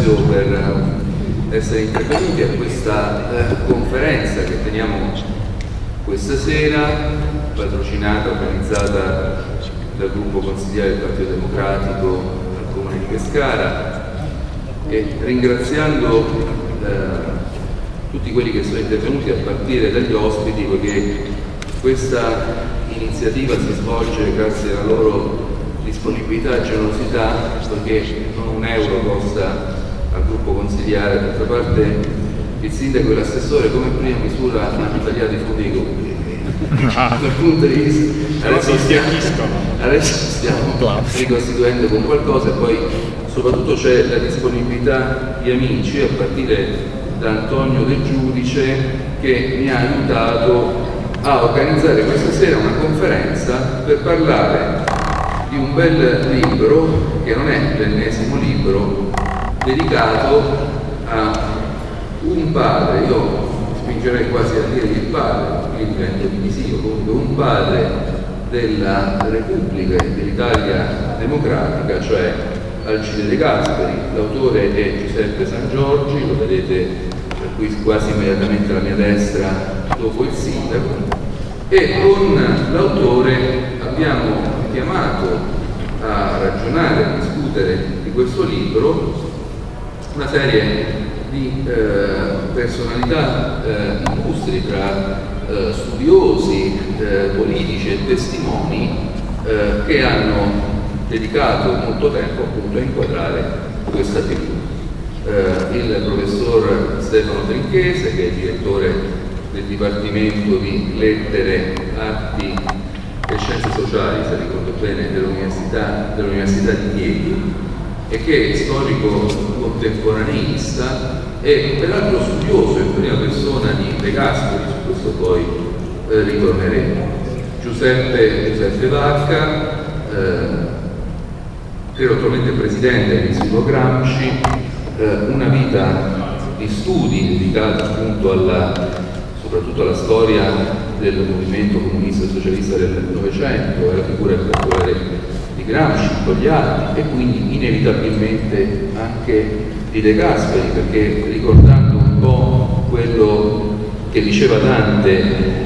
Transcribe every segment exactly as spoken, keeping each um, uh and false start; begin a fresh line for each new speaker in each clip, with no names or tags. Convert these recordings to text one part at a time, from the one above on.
ringrazio per essere intervenuti a questa eh, conferenza che teniamo questa sera, patrocinata, organizzata dal gruppo consigliare del Partito Democratico al Comune di Pescara, e ringraziando eh, tutti quelli che sono intervenuti a partire dagli ospiti, poiché questa iniziativa si svolge grazie alla loro disponibilità e generosità, perché non un euro costa al gruppo consigliare. D'altra parte il sindaco e l'assessore come prima misura hanno tagliato i fondi comuni. Dal punto di vista adesso stiamo, adesso stiamo ricostituendo con qualcosa, e poi soprattutto c'è la disponibilità di amici, a partire da Antonio Del Giudice, che mi ha aiutato a organizzare questa sera una conferenza per parlare di un bel libro, che non è l'ennesimo libro, dedicato a un padre, io spingerei quasi a dire il padre, qui divento divisivo, comunque un padre della Repubblica e dell'Italia democratica, cioè Alcide De Gasperi. L'autore è Giuseppe Sangiorgi, lo vedete qui quasi immediatamente alla mia destra dopo il sindaco, e con l'autore abbiamo chiamato a ragionare, a discutere di questo libro una serie di eh, personalità eh, illustri, tra eh, studiosi, eh, politici e testimoni eh, che hanno dedicato molto tempo appunto a inquadrare questa figura. Eh, il professor Stefano Trinchese, che è direttore del Dipartimento di Lettere, Arti e Scienze Sociali, se ricordo bene, dell'Università dell'Università di Chieti, e che è storico contemporaneista e peraltro studioso in prima persona di De Gasperi, su questo poi eh, ritorneremo. Giuseppe, Giuseppe Vacca, eh, credo attualmente presidente dell'Istituto Gramsci, eh, una vita di studi dedicata appunto alla, soprattutto alla storia del movimento comunista e socialista del Novecento, alla figura in particolare di Gramsci, Togliatti, e quindi inevitabilmente anche di De Gasperi, perché ricordando un po' quello che diceva Dante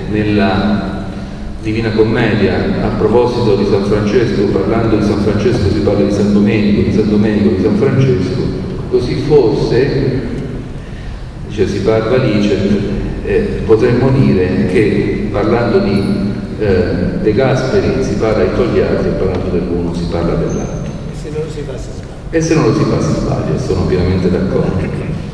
nella Divina Commedia a proposito di San Francesco, parlando di San Francesco si parla di San Domenico, di San Domenico, di San Francesco, così forse, dice, si parla lì, cioè, eh, potremmo dire che parlando di eh, De Gasperi si parla di Togliatti, e parlando dell'uno si parla dell'altro.
E se non lo si fa si sbaglia.
E se non lo si fa si sbaglia, sono pienamente d'accordo.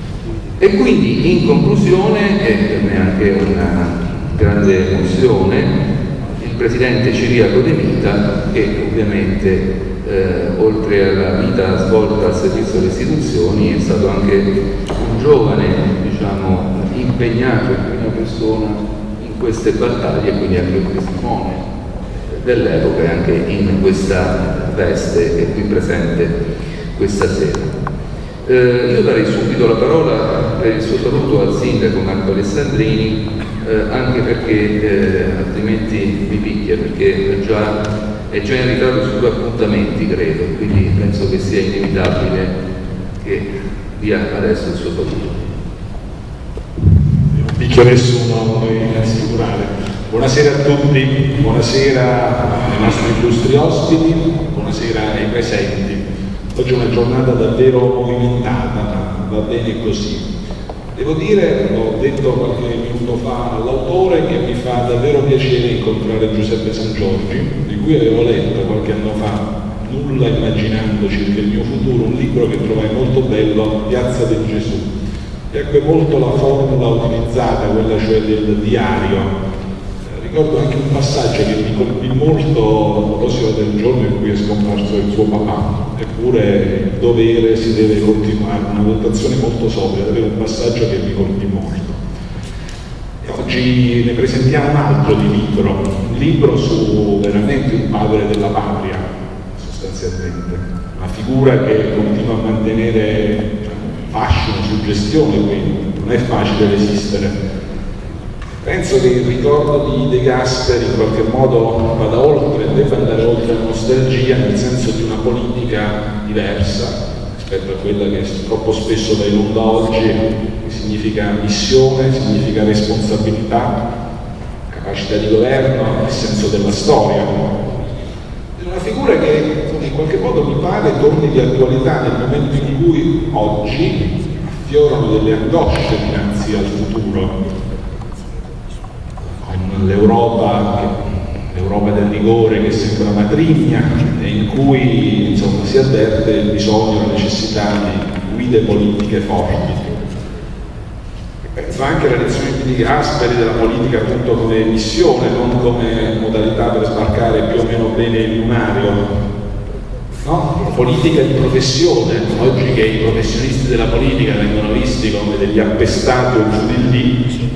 E quindi in conclusione, e per me anche una grande emozione, il presidente Ciriaco De Mita, che ovviamente eh, oltre alla vita svolta al servizio delle istituzioni è stato anche un giovane, diciamo, impegnato in prima persona in queste battaglie, quindi anche un testimone dell'epoca, e anche in questa veste è qui presente questa sera. Eh, io darei subito la parola per il suo saluto al sindaco Marco Alessandrini, eh, anche perché eh, altrimenti mi picchia, perché è già, è già in ritardo su due appuntamenti, credo, quindi penso che sia inevitabile che dia adesso il suo saluto.
Non picchio nessuno, voglio assicurare. Buonasera a tutti, buonasera ai nostri illustri ospiti, buonasera ai presenti. Oggi è una giornata davvero movimentata, va bene così. Devo dire, l'ho detto qualche minuto fa all'autore, che mi fa davvero piacere incontrare Giuseppe Sangiorgi, di cui avevo letto qualche anno fa, nulla immaginando circa il mio futuro, un libro che trovai molto bello, Piazza del Gesù. Piacque molto la formula utilizzata, quella cioè del diario. Ricordo anche un passaggio che mi colpì molto a proposito del giorno in cui è scomparso il suo papà. Eppure il dovere si deve continuare, una votazione molto sobria, davvero un passaggio che mi colpì molto. E oggi ne presentiamo un altro di libro, un libro su veramente un padre della patria, sostanzialmente, una figura che continua a mantenere fascino, suggestione, quindi non è facile resistere. Penso che il ricordo di De Gasperi in qualche modo vada oltre, deve andare oltre la nostalgia, nel senso di una politica diversa, rispetto a quella che troppo spesso va in onda oggi, che significa missione, significa responsabilità, capacità di governo e senso della storia. È una figura che in qualche modo mi pare torni di attualità nel momento in cui oggi affiorano delle angosce dinanzi al futuro. L'Europa, l'Europa del rigore che sembra matrigna e in cui insomma, si avverte il bisogno, la necessità di guide politiche forti. Penso anche alla lezione di Gasperi della politica appunto come missione, non come modalità per sbarcare più o meno bene il lunario. No? La politica di professione, oggi che i professionisti della politica vengono visti come degli appestati o giù di lì.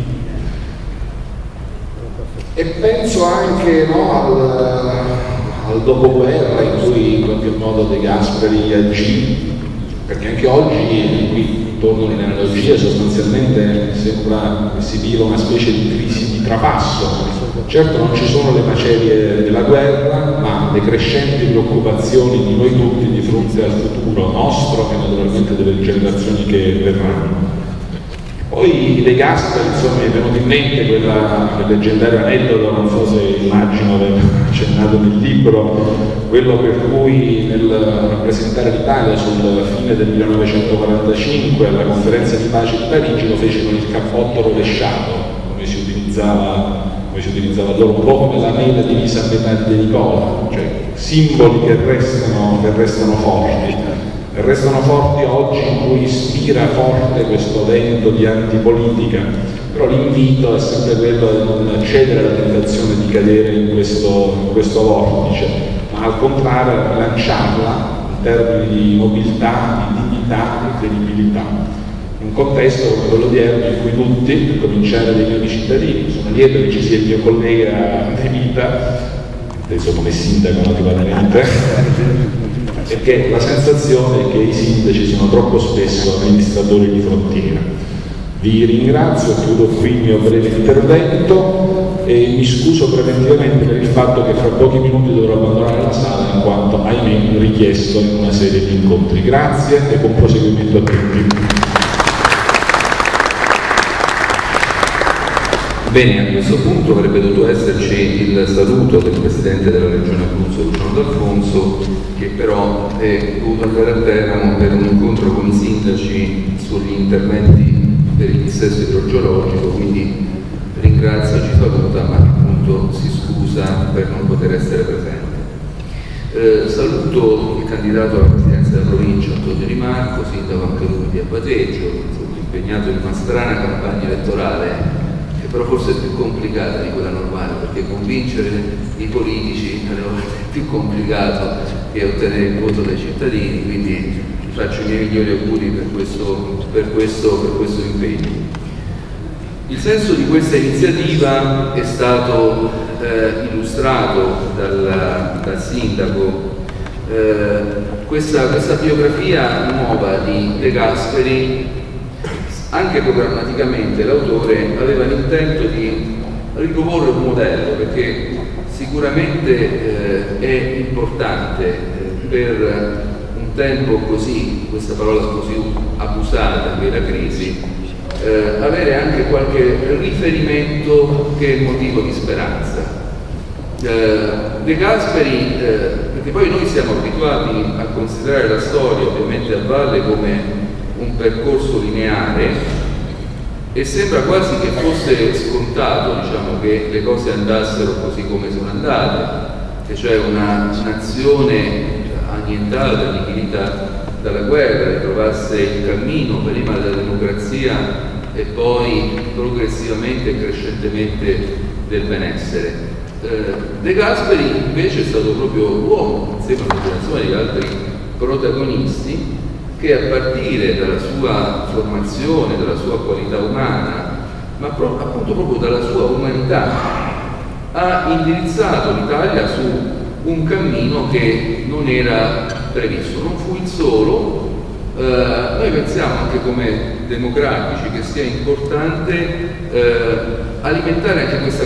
E penso anche no, al, al dopoguerra in cui in qualche modo De Gasperi agì, perché anche oggi, qui torno all'analogia, sostanzialmente sembra che si viva una specie di crisi di trapasso. Certo non ci sono le macerie della guerra, ma le crescenti preoccupazioni di noi tutti di fronte al futuro nostro e naturalmente delle generazioni che verranno. Poi De Gasperi, insomma, mi è venuto in mente quella, quel leggendario aneddoto, non so se immagino aver accennato nel libro, quello per cui nel rappresentare l'Italia sul fine del millenovecentoquarantacinque alla conferenza di pace di Parigi lo fece con il cappotto rovesciato, come si utilizzava, come si utilizzava allora, un po' come la mela divisa a metà di Nicola, cioè simboli che restano, che restano forti. E restano forti oggi in cui ispira forte questo vento di antipolitica, però l'invito è sempre quello di non cedere alla tentazione di cadere in questo, in questo vortice, ma al contrario rilanciarla in termini di mobilità, di dignità e credibilità. In un contesto come quello odierno in cui tutti, a cominciare dai miei cittadini, sono lieto che ci sia il mio collega De Vita, adesso come sindaco naturalmente, perché la sensazione è che i sindaci siano troppo spesso amministratori di frontiera. Vi ringrazio, chiudo qui il mio breve intervento e mi scuso preventivamente per il fatto che fra pochi minuti dovrò abbandonare la sala in quanto, ahimè, richiesto in una serie di incontri. Grazie e buon proseguimento a tutti.
Bene, a questo punto avrebbe dovuto esserci il saluto del Presidente della Regione Abruzzo, Luciano D'Alfonso, che però è dovuto andare a Teramo per un incontro con i sindaci sugli interventi per il dissesto idrogeologico, quindi ringrazio, ci saluta, ma appunto si scusa per non poter essere presente. Eh, saluto il candidato alla Presidenza della Provincia, Antonio Di Marco, sindaco anche lui di Abbateggio, impegnato in una strana campagna elettorale, però forse è più complicata di quella normale, perché convincere i politici alle volte è più complicato che ottenere il voto dai cittadini, quindi faccio i miei migliori auguri per questo, per questo, per questo impegno. Il senso di questa iniziativa è stato eh, illustrato dal, dal sindaco. Eh, questa, questa biografia nuova di De Gasperi, anche programmaticamente l'autore aveva l'intento di riproporre un modello, perché sicuramente eh, è importante eh, per un tempo così, questa parola così abusata che è la crisi, eh, avere anche qualche riferimento che è motivo di speranza. Eh, De Gasperi, eh, perché poi noi siamo abituati a considerare la storia ovviamente a valle come un percorso lineare e sembra quasi che fosse scontato, diciamo, che le cose andassero così come sono andate, che c'è una nazione annientata, annichilita dalla guerra, ritrovasse il cammino prima della democrazia e poi progressivamente e crescentemente del benessere. Eh, De Gasperi invece è stato proprio l'uomo, insieme a una generazione di altri protagonisti, che a partire dalla sua formazione, dalla sua qualità umana, ma pro- appunto proprio dalla sua umanità, ha indirizzato l'Italia su un cammino che non era previsto. Non fu il solo. Eh, noi pensiamo anche come democratici che sia importante eh, alimentare anche questa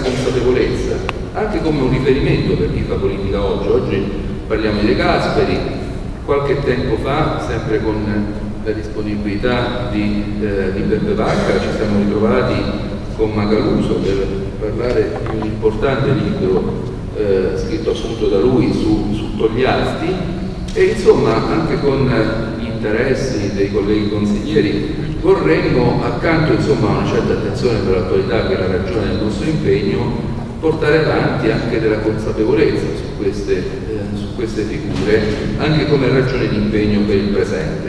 consapevolezza, anche come un riferimento per chi fa politica oggi. Oggi parliamo di De Gasperi, Qualche tempo fa, sempre con la disponibilità di, eh, di Beppe Vacca, ci siamo ritrovati con Macaluso per parlare di un importante libro eh, scritto appunto da lui su, su Togliatti, e insomma anche con gli interessi dei colleghi consiglieri vorremmo, accanto insomma, a una certa attenzione per l'attualità che è la ragione del nostro impegno, portare avanti anche della consapevolezza su queste, eh, su queste figure, anche come ragione di impegno per il presente.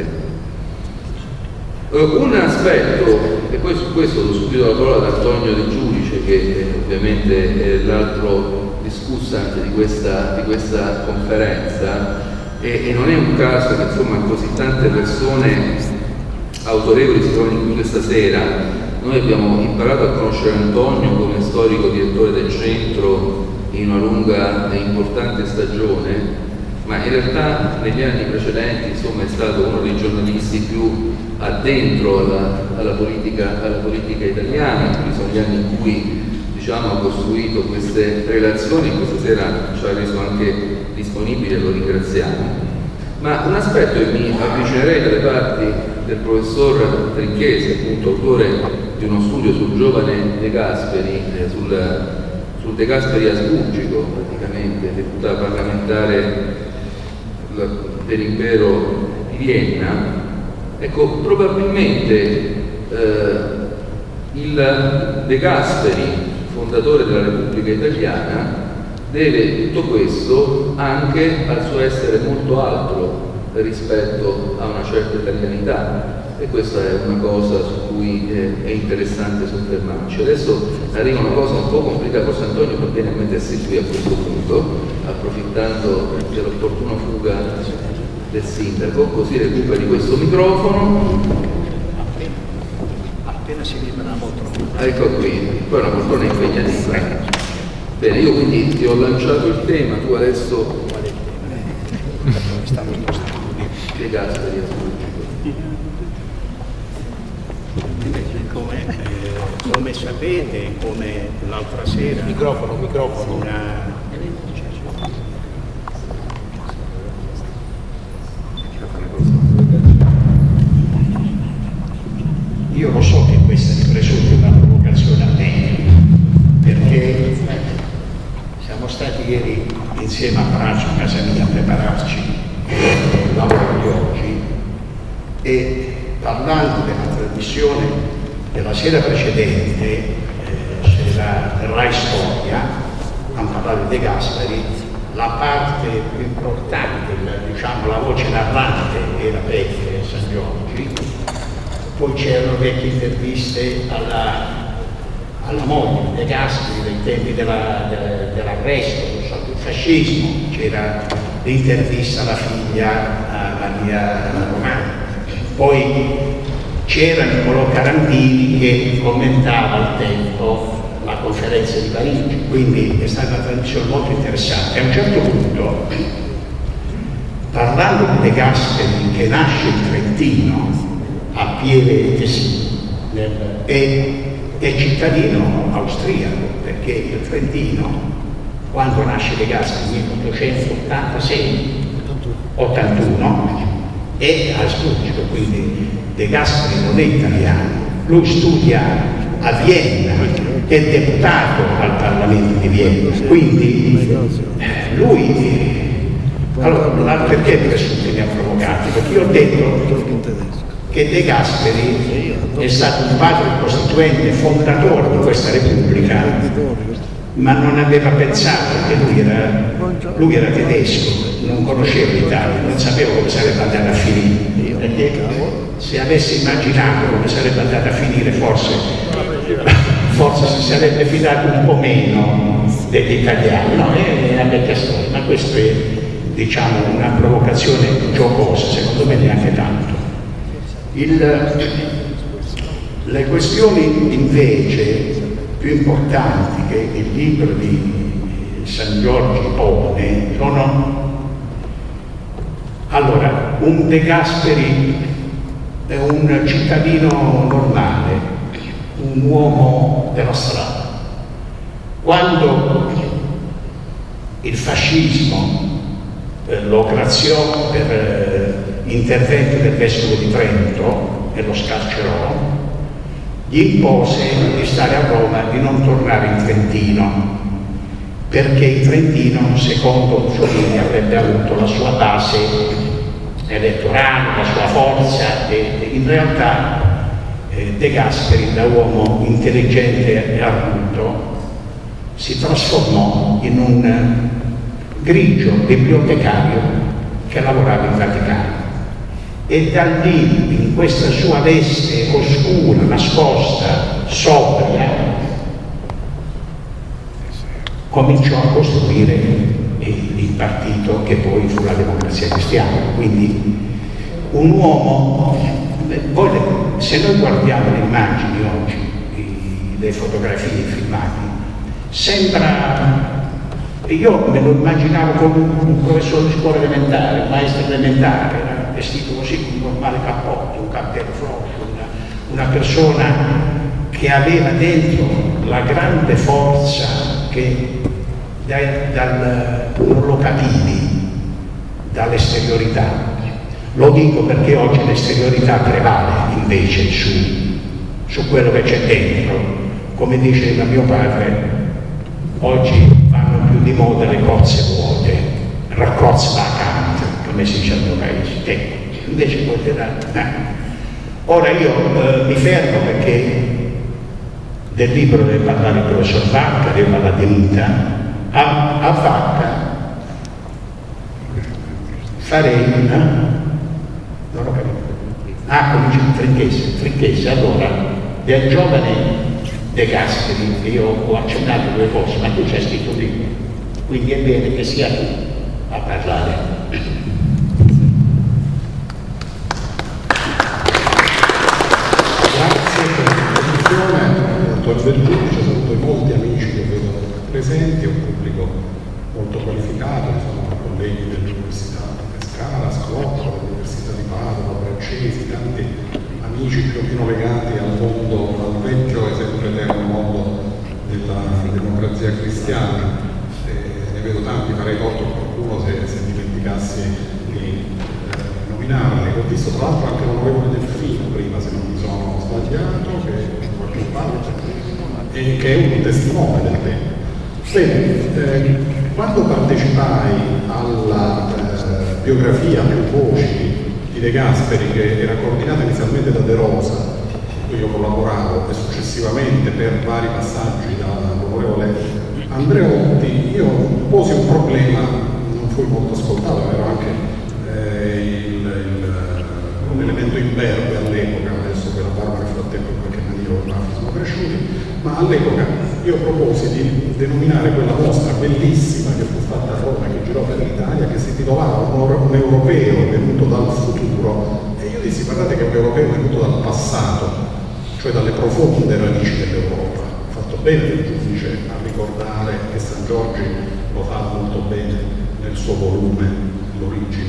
Uh, un aspetto, e poi su questo do subito la parola ad Antonio De Giudice, che eh, ovviamente è l'altro discussante di questa, di questa conferenza, e, e non è un caso che insomma così tante persone autorevoli si trovano qui questa sera. Noi abbiamo imparato a conoscere Antonio come storico direttore del centro in una lunga e importante stagione, ma in realtà negli anni precedenti insomma, è stato uno dei giornalisti più addentro alla, alla, politica, alla politica italiana. Quindi sono gli anni in cui diciamo, ha costruito queste relazioni, questa sera ci ha reso anche disponibile, lo ringraziamo. Ma un aspetto che mi avvicinerei dalle parti del professor Trinchesi, appunto autore di uno studio sul giovane De Gasperi, eh, sul, sul De Gasperi asburgico, praticamente, deputato parlamentare dell'impero di Vienna. Ecco, probabilmente eh, il De Gasperi, fondatore della Repubblica Italiana, deve tutto questo anche al suo essere molto altro rispetto a una certa italianità, e questa è una cosa su cui eh, è interessante soffermarci. Adesso arriva una cosa un po' complicata, forse Antonio va bene a mettersi qui a questo punto, approfittando dell'opportuna fuga del sindaco, così recuperi questo microfono.
Appena, appena si libera molto.
Ecco qui, poi una poltrona impegnativa. Bene, io quindi ti ho lanciato il tema, tu adesso De Gasperi asburgico.
Come, eh, come sapete, come l'altra sera,
microfono, microfono.
Una... Io lo so che questa è presunta una provocazione a me, perché siamo stati ieri insieme a pranzo a casa mia a prepararci il lavoro di oggi, e parlando della trasmissione della sera precedente, eh, c'era Rai Storia, hanno parlato di De Gasperi, la parte più importante, diciamo la voce narrante era Beppe San Giorgi, poi c'erano vecchie interviste alla, alla moglie De Gasperi dai tempi della, de, dell'arresto, del fascismo, c'era l'intervista alla figlia a Maria Romana, poi c'era Niccolò Carambini che commentava al tempo la conferenza di Parigi, quindi è stata una trasmissione molto interessante. A un certo punto, parlando di De Gasperi che nasce in Trentino, a Pieve Tesino, è, è cittadino austriaco, perché il Trentino, quando nasce De Gasperi nel milleottocentottantasei ottantuno, è asburgico, quindi De Gasperi non è italiano, lui studia a Vienna, è deputato al Parlamento di Vienna, quindi lui, allora perché presunti mi ha provocato? Perché io ho detto che De Gasperi è stato un padre costituente, fondatore di questa Repubblica, ma non aveva pensato che lui era, lui era tedesco, non conosceva l'Italia, non sapeva come sarebbe andata a finire, perché se avesse immaginato come sarebbe andata a finire forse, forse si sarebbe fidato un po' meno degli italiani. No, è una vecchia storia, ma questa è, diciamo, una provocazione giocosa, secondo me neanche tanto. Il, le questioni invece più importanti che il libro di San Giorgi pone sono, allora, un De Gasperi è un cittadino normale, un uomo della strada. Quando il fascismo eh, l'operazione per eh, intervento del vescovo di Trento e lo scarcerò, gli impose di stare a Roma, di non tornare in Trentino, perché in Trentino, secondo Mussolini, avrebbe avuto la sua base elettorale, la sua forza, e in realtà eh, De Gasperi, da uomo intelligente e arguto, si trasformò in un grigio bibliotecario che lavorava in Vaticano. E da lì, in questa sua veste oscura, nascosta, sobria, cominciò a costruire il partito che poi fu la Democrazia Cristiana. Quindi un uomo, se noi guardiamo le immagini oggi, le fotografie, i filmati, sembra, io me lo immaginavo come un professore di scuola elementare, un maestro elementare, era vestito così con un normale cappotto, un cappello floscio, una, una persona che aveva dentro la grande forza che da, dal, non lo capivi dall'esteriorità. Lo dico perché oggi l'esteriorità prevale invece su, su quello che c'è dentro. Come diceva mio padre, oggi vanno più di moda le cozze vuote, raccoz vacante, come si dice al mio paese. Ecco, invece quelle eh. Ora io eh, mi fermo perché del libro deve parlare il professor Vacca, deve parlare di Nita. A, a Vacca farei una, non ho capito, ah, come dice Trinchese, Trinchese, allora, del giovane De Gasperi, che io ho accennato due cose, ma tu c'hai scritto un libro, quindi è bene che sia tu a parlare.
Grazie per l'introduzione, dottor Vergiudice, saluto i molti amici che vedo presenti, un pubblico molto qualificato, sono colleghi dell'Università di Pescara, Scalotto, dell'Università di Padova, Braccesi, tanti amici più o meno legati al mondo, al vecchio e sempre eterno mondo della Democrazia Cristiana. E ne vedo tanti, farei torto a qualcuno se, se dimenticassi di eh, nominarli. Ho visto tra l'altro anche l'onorevole Delfino prima, se non mi sono sbagliato, che è qualche parte, e che è un testimone del tempo. Bene, eh, quando partecipai alla eh, biografia più voci di De Gasperi, che era coordinata inizialmente da De Rosa, con cui io collaboravo, e successivamente per vari passaggi dall'onorevole Andreotti, io posi un problema, non fui molto ascoltato, ero anche eh, il, il, un elemento imberbe all'epoca, adesso che la barba nel frattempo in qualche maniera sono cresciuti, ma all'epoca io proposi di denominare quella mostra bellissima che fu fatta a Roma, che girò per l'Italia, che si intitolava un, un europeo venuto dal futuro, e io dissi: guardate che è un europeo venuto dal passato, cioè dalle profonde radici dell'Europa. Ho fatto bene il giudice a ricordare che San Giorgi lo fa molto bene nel suo volume L'origine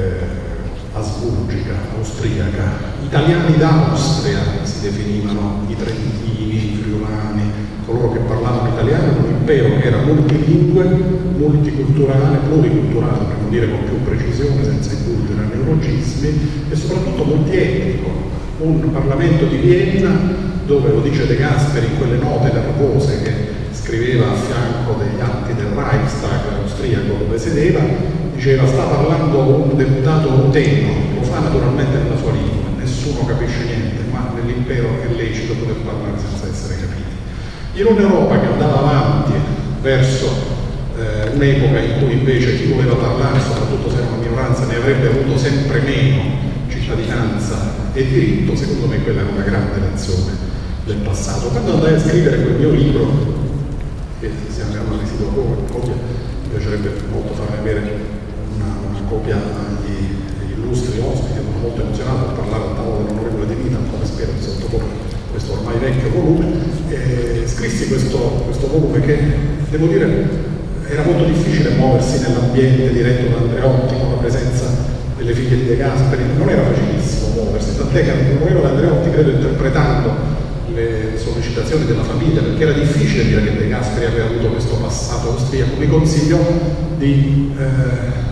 eh, asburgica, austriaca. Italiani d'Austria si definivano i trentini, i friulani, coloro che parlavano italiano, in un impero che era multilingue, multiculturale, pluriculturale, potremmo dire con più precisione, senza indulgere a neologismi, e soprattutto multietnico. Un Parlamento di Vienna, dove, lo dice De Gasperi in quelle note nervose che scriveva a fianco degli atti del Reichstag austriaco dove sedeva, diceva: sta parlando un deputato ruteno, lo fa naturalmente nella sua lingua, nessuno capisce niente, ma nell'impero è lecito poter parlare senza essere capiti. In un'Europa che andava avanti verso eh, un'epoca in cui invece chi voleva parlare, soprattutto se era una minoranza, ne avrebbe avuto sempre meno cittadinanza e diritto, secondo me quella è una grande lezione del passato. Quando andai a scrivere quel mio libro, che si chiama Residuo Copia, mi piacerebbe molto farne avere una, una copia agli, agli illustri ospiti, sono molto emozionato a parlare al tavolo dell'onorevole De Nita, come spero di sottoporre questo ormai vecchio volume, e scrissi questo, questo volume che, devo dire, era molto difficile muoversi nell'ambiente diretto da Andreotti con la presenza delle figlie di De Gasperi, non era facilissimo muoversi, tant'è che l'onorevole Andreotti, credo, interpretando le sollecitazioni della famiglia, perché era difficile dire che De Gasperi aveva avuto questo passato austriaco, mi consigliò di eh,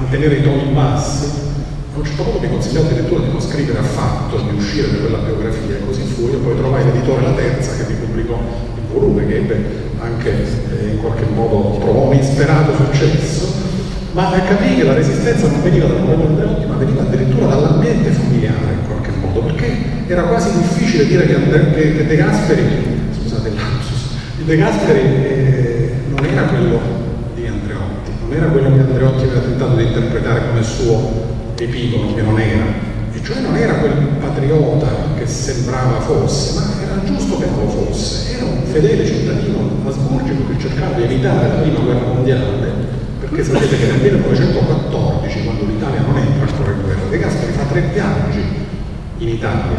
mantenere i toni bassi. A un certo punto mi consigliò addirittura di non scrivere affatto, di uscire da quella biografia, e così fu. Io poi trovai l'editore La Terza che mi pubblicò il volume, che ebbe anche eh, in qualche modo trovò un insperato successo, ma capii che la resistenza non veniva dal Morello Andreotti, ma veniva addirittura dall'ambiente familiare in qualche modo, perché era quasi difficile dire che, Andre, che, che De Gasperi, scusate il lapsus, De Gasperi eh, non era quello di Andreotti, non era quello che Andreotti aveva tentato di interpretare come suo epigono, che non era, e cioè non era quel patriota che sembrava fosse, ma era giusto che non lo fosse, era un fedele cittadino asburgico che cercava di evitare la prima guerra mondiale, perché sapete che nel millenovecentoquattordici, quando l'Italia non entra ancora in guerra, De Gasperi fa tre viaggi in Italia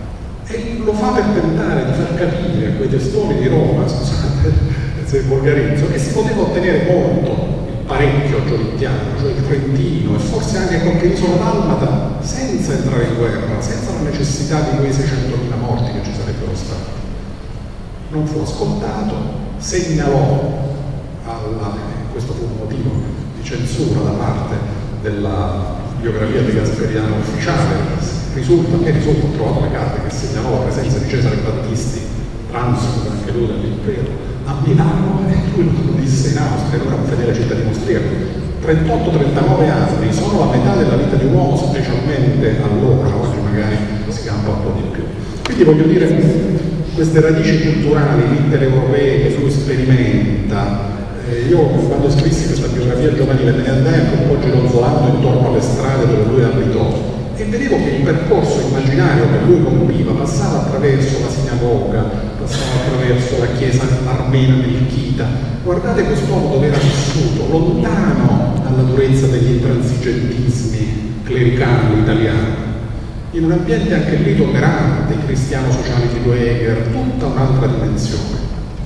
e lo fa per tentare di far capire a quei testori di Roma, scusate se volgarizzo, che si poteva ottenere molto, parecchio giolittiano, cioè il Trentino e forse anche qualche isola dalmata, senza entrare in guerra, senza la necessità di quei seicentomila morti che ci sarebbero stati. Non fu ascoltato, segnalò alla, questo fu un motivo di censura da parte della biografia di Gasperiano ufficiale. Risulta, che risulta, ho trovato le carte che segnalò la presenza di Cesare Battisti, transfuga anche lui dall'impero, a Milano, e lui lo disse in Austria, lui era un fedele cittadino austriaco. trentotto trentanove anni sono la metà della vita di un uomo, specialmente allora, oggi magari si campa un po' di più. Quindi voglio dire, queste radici culturali, mitteleuropee che lui sperimenta. Eh, io quando scrissi questa biografia giovanile me ne andai anche un po' gironzolando intorno alle strade dove lui abitò e vedevo che il percorso immaginario che lui compiva passava attraverso la sinagoga, passava attraverso la chiesa armena melchita. Guardate quest'uomo dove era vissuto, lontano dalla durezza degli intransigentismi clericali italiani, in un ambiente anche lì tollerante, i cristiano-sociali di Dueger, tutta un'altra dimensione.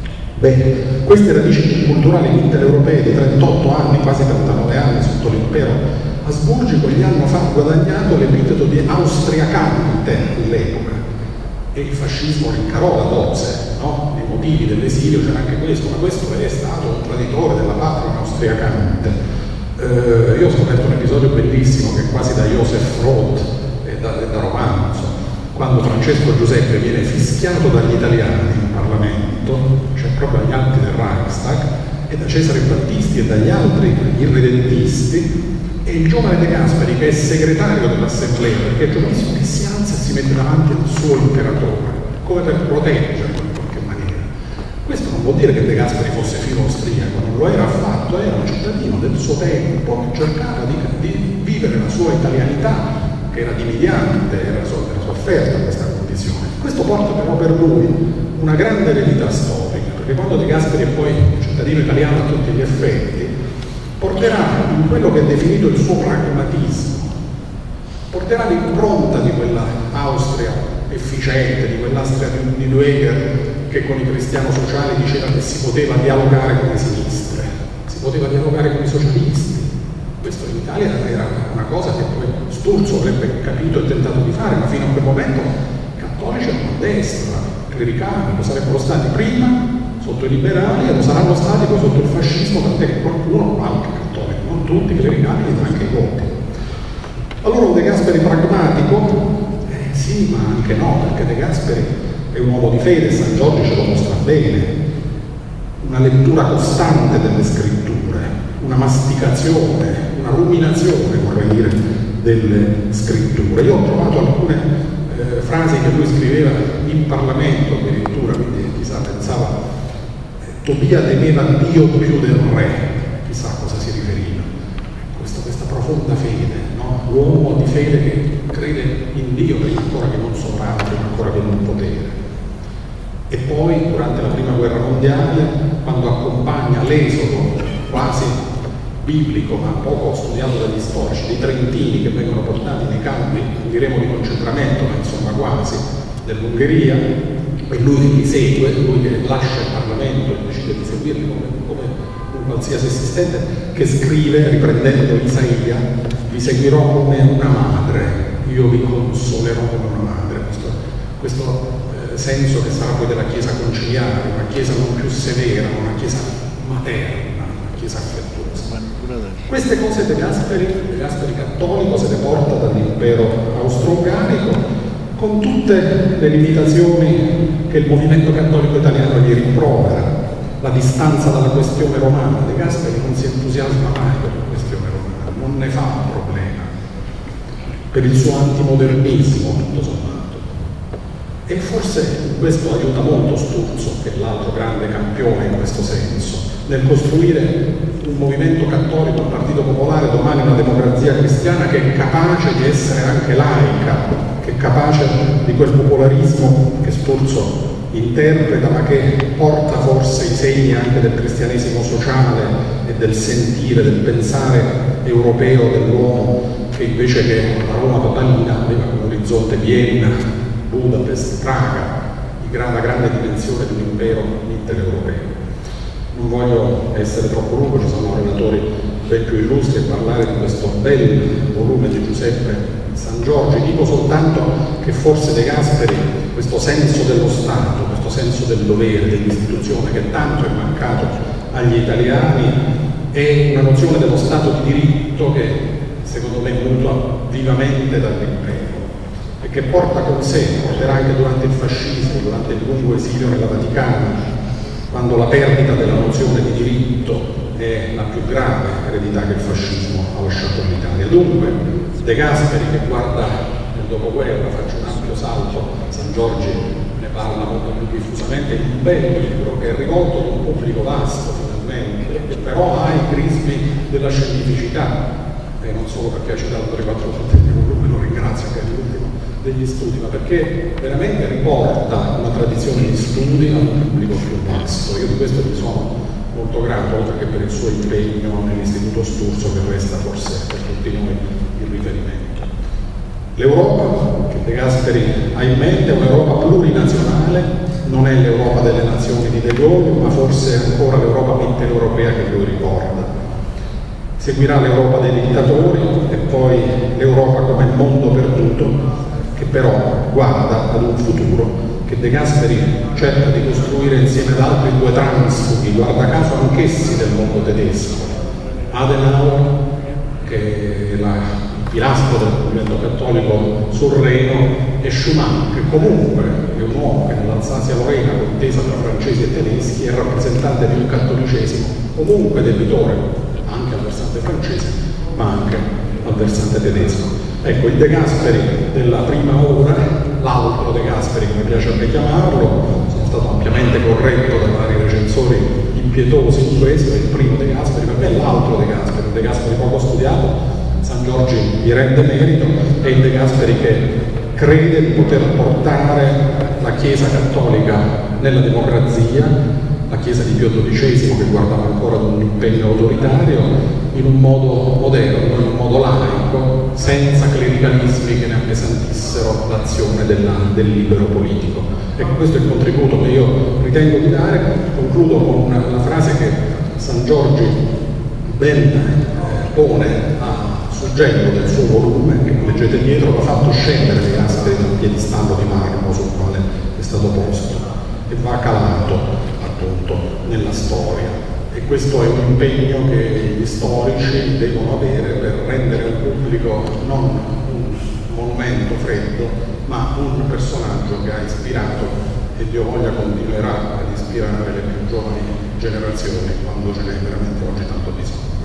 Bene, queste radici culturali mitteleuropee di trentotto anni, quasi trentanove anni sotto l'impero asburgico, gli hanno fatto guadagnato l'epiteto di austriacante all'epoca, e il fascismo rincarò la dose, no? Nei motivi dell'esilio c'era anche questo, ma questo è stato un traditore della patria austriacante. Eh, io ho scoperto un episodio bellissimo che è quasi da Joseph Roth e da, e da romanzo, quando Francesco Giuseppe viene fischiato dagli italiani in Parlamento, cioè proprio agli atti del Reichstag, e da Cesare Battisti e dagli altri irredentisti, e il giovane De Gasperi, che è segretario dell'assemblea, perché è giovanissimo, che si alza e si mette davanti al suo imperatore, come per proteggerlo in qualche maniera. Questo non vuol dire che De Gasperi fosse filo austriaco, non lo era affatto, era un cittadino del suo tempo che cercava di, di vivere la sua italianità, che era dimidiante, era, so, era sofferta questa condizione. Questo porta però per lui una grande eredità storica, perché quando De Gasperi è poi un cittadino italiano a tutti gli effetti, porterà in quello che è definito il suo pragmatismo, porterà l'impronta di quella Austria efficiente, di quell'Austria di Dueger che con i cristiano-sociali diceva che si poteva dialogare con le sinistre, si poteva dialogare con i socialisti. Questo in Italia era una cosa che poi Sturzo avrebbe capito e tentato di fare, ma fino a quel momento cattolici erano a destra, clericali, lo sarebbero stati prima sotto i liberali e lo saranno stati poi sotto il fascismo, tant'è che qualcuno, anche cattolico, non tutti, clericali, e anche i voti. Allora un De Gasperi pragmatico? Eh, sì, ma anche no, perché De Gasperi è un uomo di fede, San Giorgio ce lo mostra bene, una lettura costante delle scritture, una masticazione, una ruminazione, vorrei dire, delle scritture. Io ho trovato alcune eh, frasi che lui scriveva in Parlamento addirittura, quindi chissà, pensava Tobia temeva Dio più del re, chissà a cosa si riferiva. Questa, questa profonda fede, no? L'uomo di fede che crede in Dio prima ancora che non sovrano, prima ancora che non potere. E poi, durante la Prima Guerra Mondiale, quando accompagna l'esodo quasi biblico, ma poco studiato dagli storici, dei trentini che vengono portati nei campi, diremo di concentramento, ma insomma quasi, dell'Ungheria, e lui li segue, lui che lascia il Parlamento e decide di seguirli come, come un qualsiasi assistente, che scrive, riprendendo Isaia, vi seguirò come una madre, io vi consolerò come una madre. Questo, questo eh, senso che sarà poi della Chiesa conciliare, una Chiesa non più severa, una Chiesa materna, una Chiesa affettuosa. Queste cose De Gasperi, De Gasperi cattolico, se le porta dall'impero austro-ungarico, con tutte le limitazioni che il movimento cattolico italiano gli rimprovera, la distanza dalla questione romana. De Gasperi non si entusiasma mai per la questione romana, non ne fa un problema, per il suo antimodernismo, tutto sommato. E forse questo aiuta molto Sturzo, che è l'altro grande campione in questo senso, nel costruire un movimento cattolico, un partito popolare, domani una democrazia cristiana che è capace di essere anche laica, che è capace di quel popolarismo che Sturzo interpreta, ma che porta forse i segni anche del cristianesimo sociale e del sentire, del pensare europeo dell'uomo, che invece che la Roma patalina aveva come orizzonte Vienna, Budapest, Praga, la grande dimensione di un impero intereuropeo. Non voglio essere troppo lungo, ci sono relatori ben più illustri e parlare di questo bel volume di Giuseppe Sangiorgi. Dico soltanto che forse De Gasperi, questo senso dello Stato, questo senso del dovere, dell'istituzione che tanto è mancato agli italiani, è una nozione dello Stato di diritto che secondo me mutua vivamente dall'impero e che porta con sé, porterà anche durante il fascismo, durante il lungo esilio nella Vaticana, quando la perdita della nozione di diritto è la più grave eredità che il fascismo ha lasciato all'Italia. Dunque, De Gasperi, che guarda nel dopoguerra, faccio un ampio salto, Sangiorgi ne parla molto più diffusamente, è un bel libro che è rivolto ad un pubblico vasto finalmente, che però ha i crismi della scientificità, e non solo perché ha citato tre quattro volte il mio volume, lo ringrazio che è l'ultimo degli studi, ma perché veramente riporta una tradizione di studi a un pubblico più vasto. Io di questo mi sono molto grato, oltre che per il suo impegno nell'Istituto Sturzo, che resta forse per tutti noi il riferimento. L'Europa che De Gasperi ha in mente è un'Europa plurinazionale, non è l'Europa delle nazioni di De Gaulle, ma forse è ancora l'Europa mitteleuropea che lui ricorda. Seguirà l'Europa dei dittatori e poi l'Europa come mondo perduto, che però guarda ad un futuro che De Gasperi cerca di costruire insieme ad altri due transfughi, guarda caso anch'essi del mondo tedesco, Adenauer, che è la, il pilastro del movimento cattolico sul Reno, e Schumann, che comunque è un uomo che nell'Alsasia-Lorena, contesa tra francesi e tedeschi, è rappresentante di un cattolicesimo comunque debitore anche al versante francese, ma anche al versante tedesco. Ecco, il De Gasperi della prima ora, l'altro De Gasperi come piace a me chiamarlo, sono stato ampiamente corretto da vari recensori impietosi in questo, è il primo De Gasperi, per me è l'altro De Gasperi, un De Gasperi poco studiato, Sangiorgi gli rende merito, è il De Gasperi che crede di poter portare la Chiesa cattolica nella democrazia, la Chiesa di Pio dodicesimo, che guardava ancora ad un impegno autoritario, in un modo moderno, in un modo laico, senza clericalismi che ne appesantissero l'azione della, del libero politico. Ecco, questo è il contributo che io ritengo di dare. Concludo con una, una frase che Sangiorgi ben eh, pone a suggello del suo volume, che leggete dietro, l'ha fatto scendere De Gasperi dal piedistallo di marmo sul quale è stato posto e va calato appunto nella storia. E questo è un impegno che gli storici devono avere per rendere al pubblico non un monumento freddo, ma un personaggio che ha ispirato e Dio voglia continuerà ad ispirare le più giovani generazioni quando ce n'è veramente oggi tanto bisogno.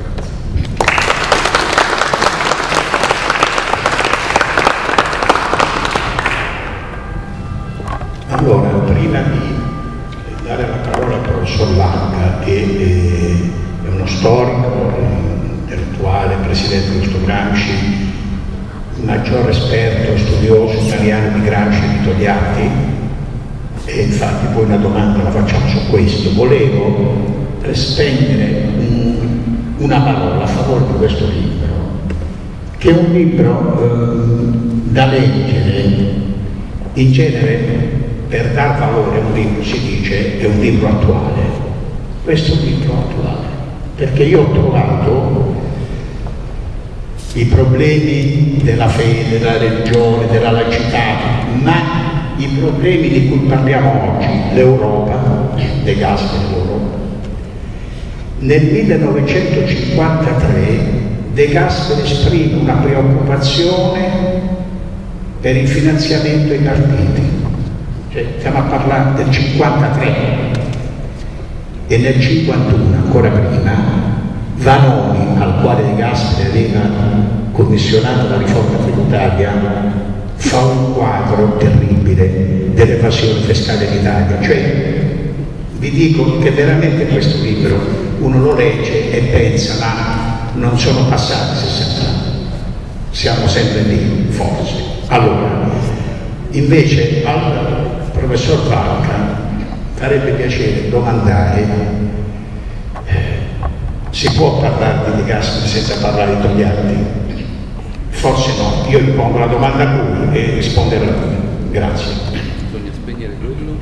Grazie.
Allora, prima di dare la parola al professor Langa, che è uno storico, intellettuale, presidente di questo Gramsci, maggior esperto, studioso italiano di Gramsci e di Togliatti, e infatti poi una domanda la facciamo su questo. Volevo spendere un, una parola a favore di questo libro, che è un libro eh, da leggere in genere. Per dar valore a un libro si dice è un libro attuale. Questo è un libro attuale, perché io ho trovato i problemi della fede, della religione, della laicità, ma i problemi di cui parliamo oggi, l'Europa, De Gasperi l'Europa, Nel millenovecentocinquantatré De Gasperi esprime una preoccupazione per il finanziamento ai partiti, cioè, stiamo a parlare del cinquantatré, e nel cinquantuno, ancora prima, Vanoni, al quale De Gasperi aveva commissionato la riforma tributaria, fa un quadro terribile dell'evasione fiscale in Italia. Cioè, vi dico che veramente questo libro uno lo legge e pensa, ma non sono passati sessanta anni, siamo sempre lì, forse. Allora, invece al professor Valca farebbe piacere domandare, eh, si può parlare di De Gasperi senza parlare di Togliatti? Forse no, io gli pongo la domanda a lui e risponderà a lui. Grazie.
Bisogna spegnere quello.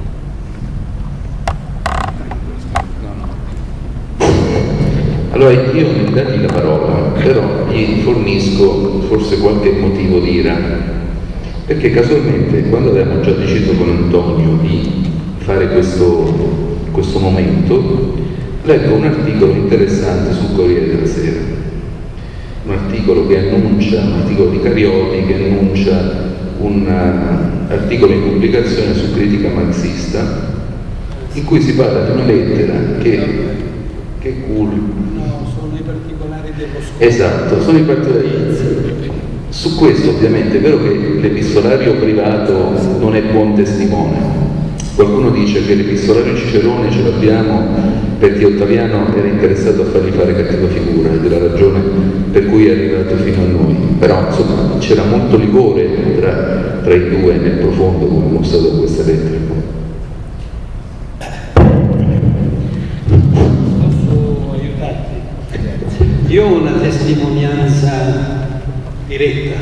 No, no. Allora io non dargli la parola, però gli fornisco forse qualche motivo di ira, perché casualmente quando avevamo già deciso con Antonio di fare questo, questo momento, leggo un articolo interessante sul Corriere della Sera, un articolo che annuncia, un articolo di Carioli che annuncia un uh, articolo in pubblicazione su critica marxista, in cui si parla di una lettera che, che cool.
No, sono i particolari dello scopo.
Esatto, sono i particolari. Su questo ovviamente è vero che l'epistolario privato non è buon testimone. Qualcuno dice che l'epistolario Cicerone ce l'abbiamo perché Ottaviano era interessato a fargli fare cattiva figura ed è la ragione per cui è arrivato fino a noi. Però insomma c'era molto livore tra, tra i due nel profondo, come mostrato da questa lettera.
Posso aiutarti? Io ho una testimonianza diretta.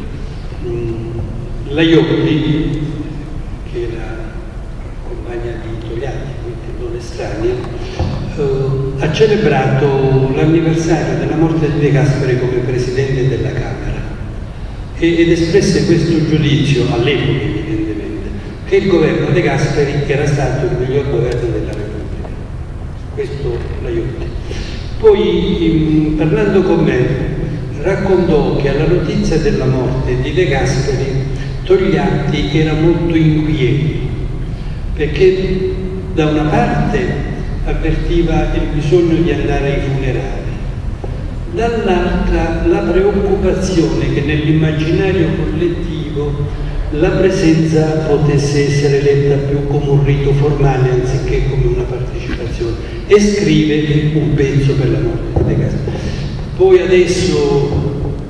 La Iotti, che era compagna di Togliatti, quindi non estranea, eh, ha celebrato l'anniversario della morte di De Gasperi come Presidente della Camera e, ed espresse questo giudizio, all'epoca evidentemente, che il governo De Gasperi era stato il miglior governo della Repubblica. Questo la Iotti. Poi, in, parlando con me, raccontò che alla notizia della morte di De Gasperi Togliatti era molto inquieto, perché da una parte avvertiva il bisogno di andare ai funerali, dall'altra la preoccupazione che nell'immaginario collettivo la presenza potesse essere letta più come un rito formale anziché come una partecipazione, e scrive un pezzo per la morte di De Gasperi. Poi adesso,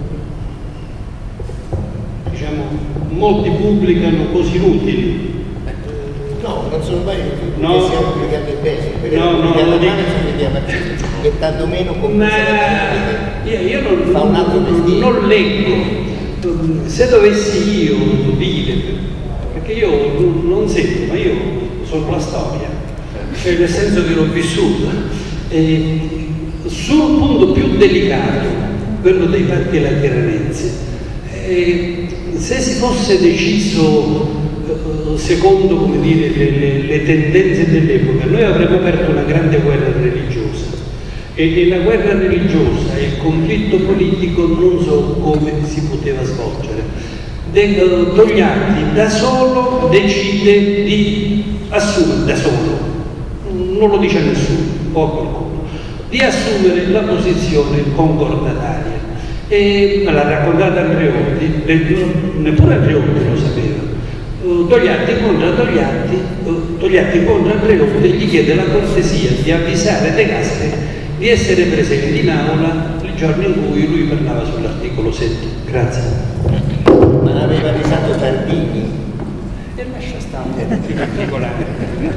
diciamo, molti pubblicano cose inutili.
No, non sono mai inutili,
no,
perché siamo pubblicati in peso, perché
no, no,
pubblicati
no,
a
dico...
mano ci vediamo e tanto meno con
Ma io, io non,
fa un altro
non, non leggo. Se dovessi io dire, perché io non sento, ma io sono la storia, cioè nel senso che l'ho vissuta. E sul punto più delicato, quello dei fatti lateranensi, eh, se si fosse deciso eh, secondo, come dire, le, le, le tendenze dell'epoca, noi avremmo aperto una grande guerra religiosa e, e la guerra religiosa e il conflitto politico non so come si poteva svolgere. De, uh, Togliatti da solo decide di assumere, da solo, non lo dice a nessuno, o a qualcuno, di assumere la posizione concordataria. E me l'ha raccontata Andreotti, neppure Andreotti lo sapeva. Uh, Togliatti incontra Togliatti, uh, Togliatti incontra Andreotti e gli chiede la cortesia di avvisare De Gasperi di essere presente in aula il giorno in cui lui parlava sull'articolo sette. Grazie.
Ma l'aveva avvisato Tardini.
E lascia stare, è particolare.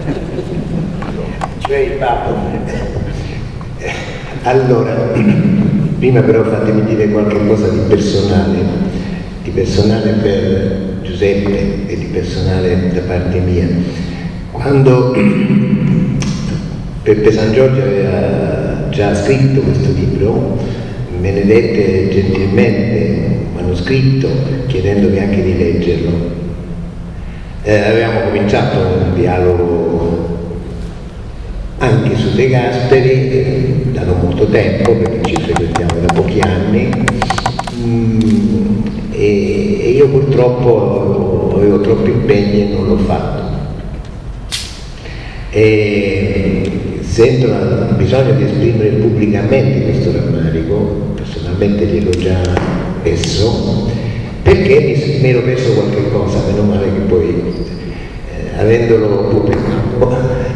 Cioè il Papa.
Allora, prima però fatemi dire qualche cosa di personale, di personale per Giuseppe e di personale da parte mia. Quando Peppe San Giorgio aveva già scritto questo libro, me ne dette gentilmente un manoscritto chiedendomi anche di leggerlo. Eh, avevamo cominciato un dialogo anche su De Gasperi eh, da non molto tempo, perché ci frequentiamo da pochi anni, mm, e, e io purtroppo avevo troppi impegni e non l'ho fatto. E sento il bisogno di esprimere pubblicamente questo rammarico, personalmente gliel'ho già messo, perché mi, mi ero perso qualche cosa, meno male che poi eh, avendolo pubblicato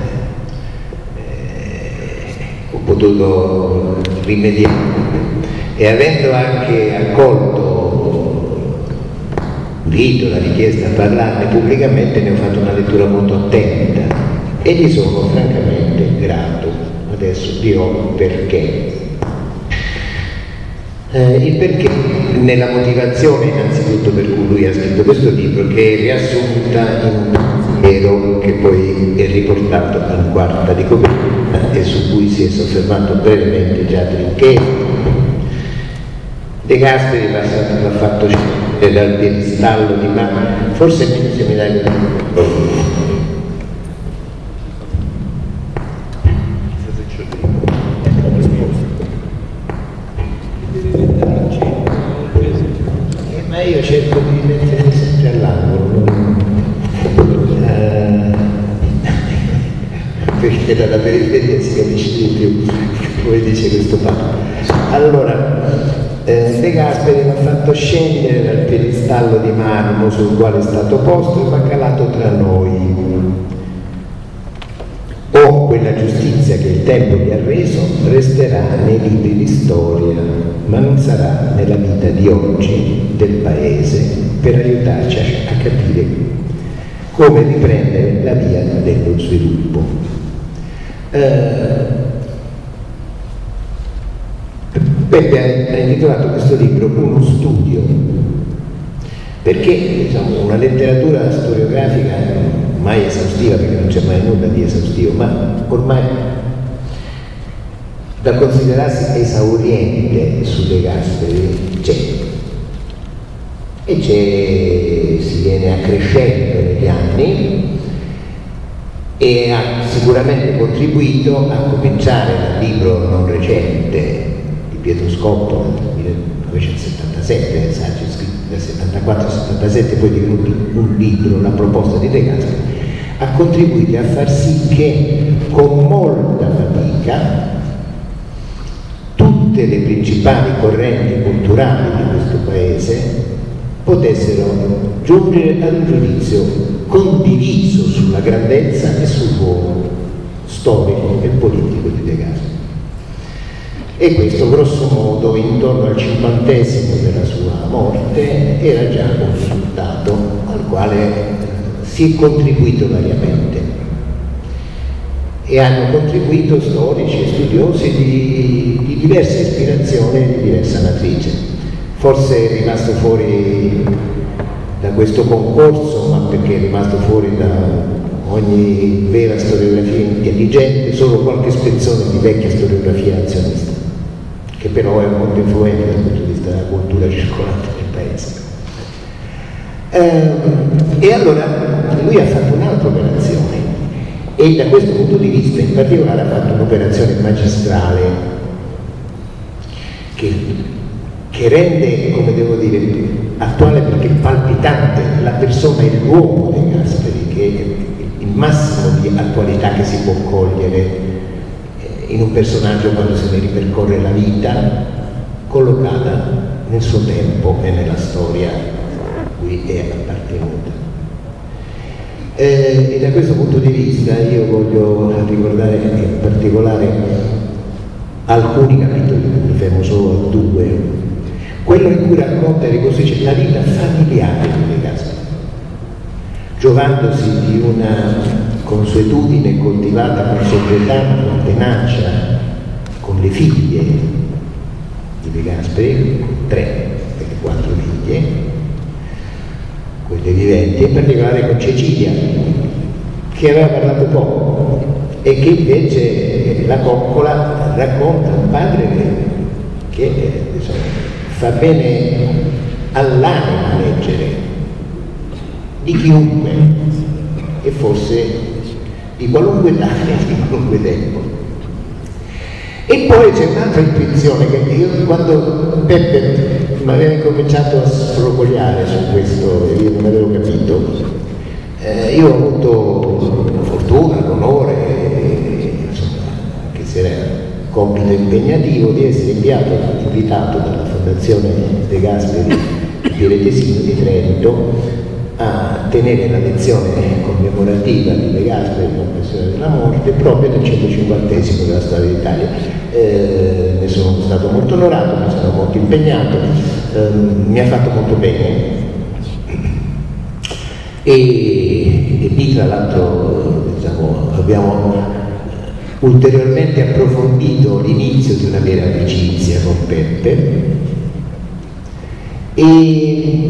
eh, ho potuto rimediare, e avendo anche accolto l'invito, la richiesta a parlarne pubblicamente, ne ho fatto una lettura molto attenta e gli sono francamente grato. Adesso dirò perché. Eh, il perché nella motivazione innanzitutto per cui lui ha scritto questo libro, che è riassunta in un pensiero che poi è riportato in quarta di copertina e su cui si è soffermato brevemente già Trincheri. De Gasperi l'ha fatto scendere dal piedistallo di Marmo, forse meglio se mi dai io cerco di mettere sempre all'angolo, eh, perché dalla periferia si capisce di più, come dice questo Papa. Allora, eh, De Gasperi l'ha fatto scendere dal piedistallo di marmo sul quale è stato posto e l'ha calato tra noi. O quella giustizia che il tempo gli ha reso resterà nei libri di storia, ma non sarà nella vita di oggi del Paese per aiutarci a capire come riprendere la via dello sviluppo. Eh, Peppe ha intitolato questo libro Uno studio, perché diciamo, una letteratura storiografica mai esaustiva, perché non c'è mai nulla di esaustivo, ma ormai da considerarsi esauriente su De Gasperi c'è, e c'è, si viene accrescendo negli anni, e ha sicuramente contribuito, a cominciare dal libro non recente di Pietro Scoppola del millenovecentosettantasette, saggi scritti dal settantaquattro settantasette, poi divenuto un libro, la proposta di De Gasperi, ha contribuito a far sì che con molta fatica tutte le principali correnti culturali di questo Paese potessero giungere ad un giudizio condiviso sulla grandezza e sul ruolo storico e politico di De Gasperi. E questo grosso modo intorno al cinquantesimo della sua morte era già un risultato al quale si è contribuito variamente, e hanno contribuito storici e studiosi di, di diversa ispirazione e di diversa matrice. Forse è rimasto fuori da questo concorso, ma perché è rimasto fuori da ogni vera storiografia intelligente, solo qualche spezzone di vecchia storiografia azionista, che però è molto influente dal punto di vista della cultura circolante del Paese. Eh, e allora lui ha fatto un'altra operazione, e da questo punto di vista in particolare ha fatto un'operazione magistrale che, che rende, come devo dire, attuale, perché palpitante, la persona e l'uomo De Gasperi, che è il massimo di attualità che si può cogliere in un personaggio quando se ne ripercorre la vita, collocata nel suo tempo e nella storia a cui è appartenuta. Eh, e da questo punto di vista io voglio ricordare in particolare alcuni capitoli, mi fermo solo a due. Quello in cui racconta e ricostruisce la vita familiare di De Gasperi, giovandosi di una consuetudine coltivata con sobrietà, con tenacia, con le figlie di De Gasperi, tre delle quattro figlie, quelle viventi, in particolare con Cecilia, che aveva parlato poco e che invece la coccola racconta un padre che, che insomma, fa bene all'anima leggere di chiunque, e forse di qualunque età e di qualunque tempo. E poi c'è un'altra intuizione che io, quando Peppe mi aveva incominciato a sfrogogliare su questo e io non avevo capito, eh, io ho avuto la fortuna, l'onore, insomma, anche se era compito impegnativo, di essere inviato, invitato dalla Fondazione De Gasperi di Retesino di Trento a tenere la lezione commemorativa di De Gasperi in occasione della morte proprio nel centocinquantesimo della storia d'Italia. Eh, ne sono stato molto onorato, mi sono molto impegnato, eh, mi ha fatto molto bene e, e lì tra l'altro diciamo, abbiamo ulteriormente approfondito l'inizio di una vera amicizia con Peppe e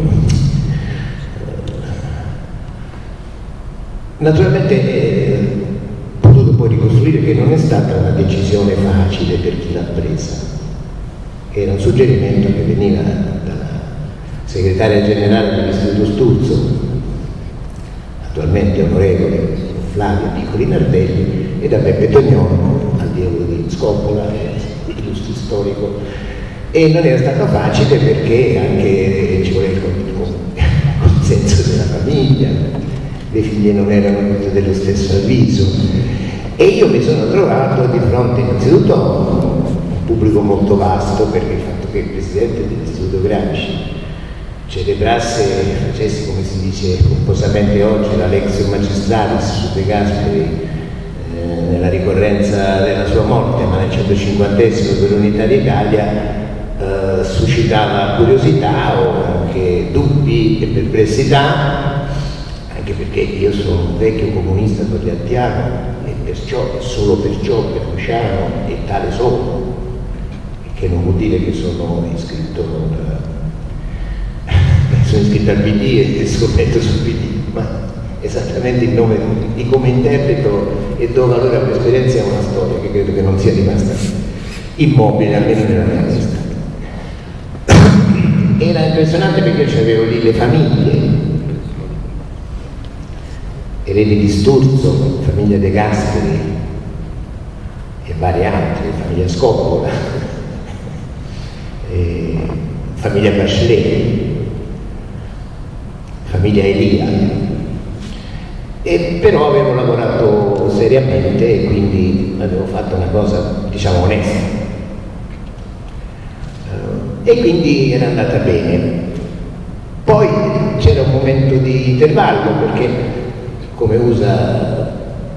naturalmente eh, ho potuto poi ricostruire che non è stata una decisione facile per chi l'ha presa, era un suggerimento che veniva dalla segretaria generale dell'Istituto Sturzo, attualmente onorevole Flavia Piccoli Nardelli, e da Peppe Tognone, allievo di Scoppola, illustre storico, e non era stato facile perché anche ci voleva il consenso della famiglia, le figlie non erano tutte dello stesso avviso e io mi sono trovato di fronte innanzitutto a un pubblico molto vasto, perché il fatto che il presidente dell'Istituto Gramsci celebrasse, facesse come si dice pomposamente oggi la Lectio Magistralis su De Gasperi eh, nella ricorrenza della sua morte, ma nel centocinquantesimo per l'Unità d'Italia, eh, suscitava curiosità o anche dubbi e perplessità, anche perché io sono un vecchio comunista togliattiano e perciò, e solo perciò, gramsciano e tale sono, che non vuol dire che sono iscritto, sono iscritto al P D e scommetto sul P D, ma esattamente il nome di come interpreto e do valore all'esperienza è una storia che credo che non sia rimasta immobile, almeno nella mia testa. Era impressionante perché io c'avevo lì le famiglie, eredi di Sturzo, famiglia De Gasperi e varie altre, famiglia Scoppola, e famiglia Bachelet, famiglia Elia, e però avevo lavorato seriamente e quindi avevo fatto una cosa diciamo onesta e quindi era andata bene. Poi c'era un momento di intervallo perché, come usa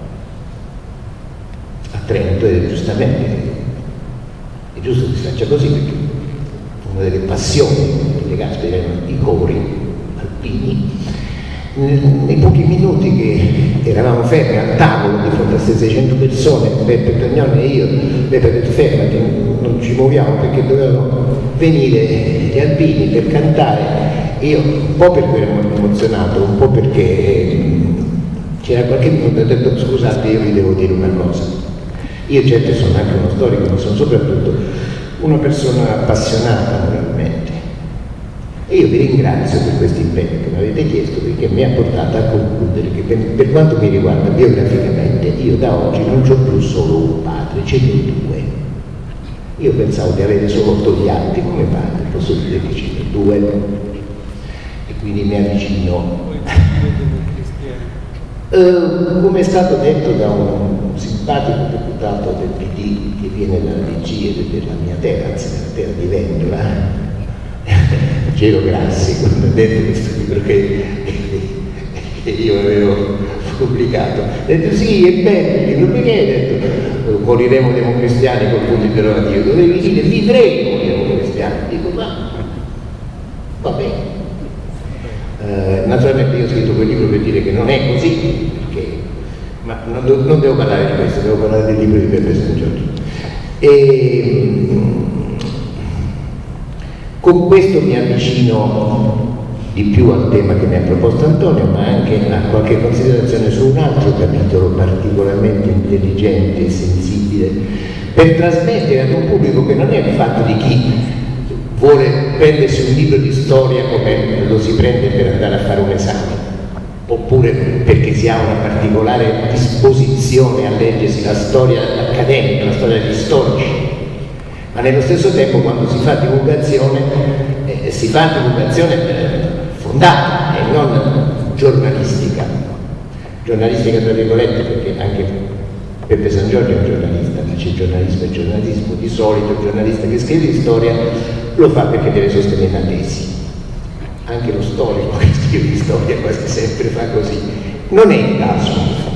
a Trento, e giustamente è giusto che si faccia così, perché una delle passioni di De Gasperi erano i cori alpini. Nei pochi minuti che eravamo fermi al tavolo di fronte a seicento persone, Peppe Tognone e io, Peppe ha detto fermati, non ci muoviamo perché dovevano venire gli alpini per cantare. Io un po' perché ero emozionato, un po' perché c'era qualche minuto, ho detto scusate, io vi devo dire una cosa. Io certo sono anche uno storico, ma sono soprattutto una persona appassionata moralmente. E io vi ringrazio per questo impegno che mi avete chiesto, perché mi ha portato a concludere che per, per quanto mi riguarda biograficamente, io da oggi non ho più solo un padre, ce ne ho due. Io pensavo di avere solo Togliatti come padre, posso dire che ce ne ho due. E quindi mi avvicino. Uh, come è stato detto da un simpatico deputato del P D che viene dalla D C e della mia terra, anzi dalla terra di Vendola, Gero Grassi, quando ha detto questo libro che, che io avevo pubblicato, ha detto sì, è bello, non mi viene, ha detto moriremo democristiani col punto interrogativo, dovevi dire vivremo democristiani, dico ma va bene. Uh, naturalmente io ho scritto quel libro per dire che non è così, perché, ma non, do, non devo parlare di questo, devo parlare del libro di Peppe San Giorgio. E, con questo mi avvicino di più al tema che mi ha proposto Antonio, ma anche a qualche considerazione su un altro capitolo particolarmente intelligente e sensibile, per trasmettere ad un pubblico che non è il fatto di chi vuole prendersi un libro di storia come lo si prende per andare a fare un esame, oppure perché si ha una particolare disposizione a leggersi la storia accademica, la storia degli storici, ma nello stesso tempo quando si fa divulgazione eh, si fa divulgazione eh, fondata e non giornalistica, giornalistica tra virgolette, perché anche Peppe San Giorgio è un giornalista, ma c'è giornalismo e giornalismo. Di solito il giornalista che scrive di storia lo fa perché deve sostenere una tesi. Anche lo storico che scrive di storia quasi sempre fa così. Non è il caso.